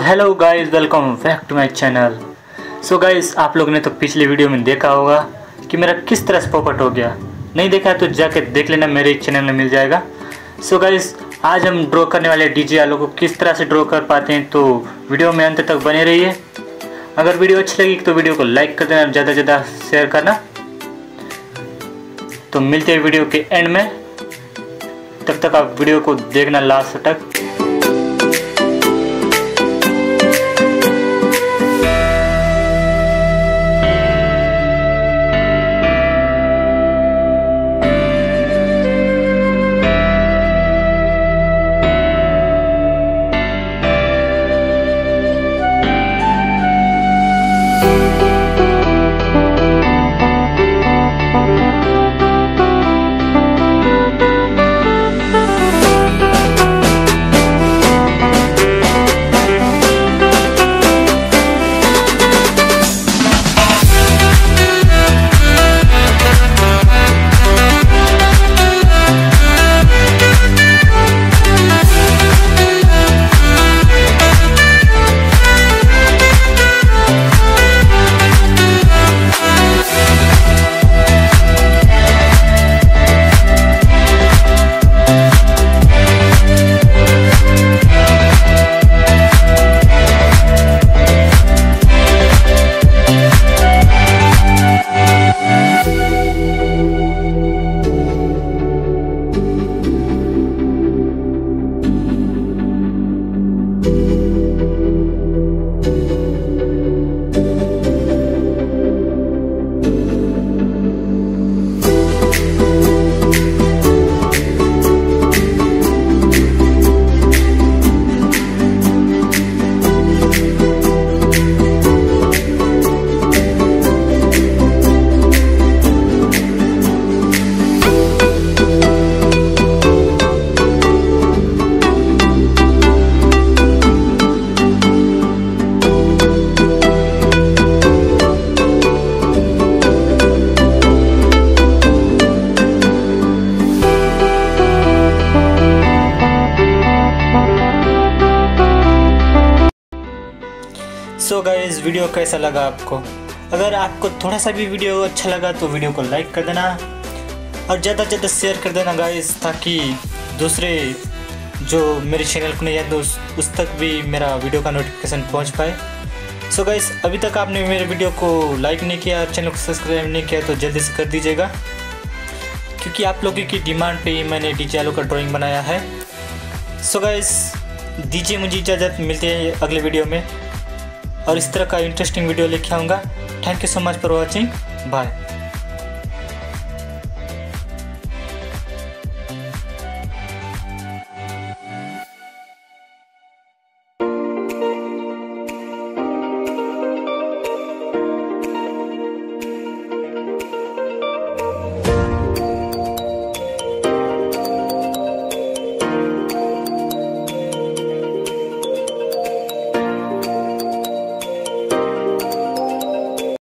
Hello guys, welcome back to my channel. So guys, आप लोगों ने तो पिछली वीडियो में देखा होगा कि मेरा किस तरह से पॉपअप हो गया। नहीं देखा तो जाके देख लेना, मेरे चैनल में मिल जाएगा। सो गाइस, आज हम ड्रॉ करने वाले डीजे आलू को किस तरह से ड्रॉ कर पाते हैं, तो वीडियो में अंत तक बने रहिए। अगर वीडियो अच्छी लगी तो वीडियो को लाइक कर देना, ज़्यादा से ज़्यादा शेयर करना। तो मिलते हैं वीडियो के एंड में, तब तक आप वीडियो को देखना लास्ट तक। सो गाइस, वीडियो कैसा लगा आपको? अगर आपको थोड़ा सा भी वीडियो अच्छा लगा तो वीडियो को लाइक कर देना और ज़्यादा से ज़्यादा शेयर कर देना गाइस, ताकि दूसरे जो मेरे चैनल को नहीं है तो उस तक भी मेरा वीडियो का नोटिफिकेशन पहुंच पाए। सो गाइस, अभी तक आपने मेरे वीडियो को लाइक नहीं किया और चैनल को सब्सक्राइब नहीं किया तो जल्दी से कर दीजिएगा, क्योंकि आप लोगों की डिमांड पे ही मैंने डीजे आलू का ड्राइंग बनाया है। सो गाइस, दीजिए मुझे इजाज़त, मिलते हैं अगले वीडियो में और इस तरह का इंटरेस्टिंग वीडियो लेके आऊँगा। Thank you so much for watching, bye.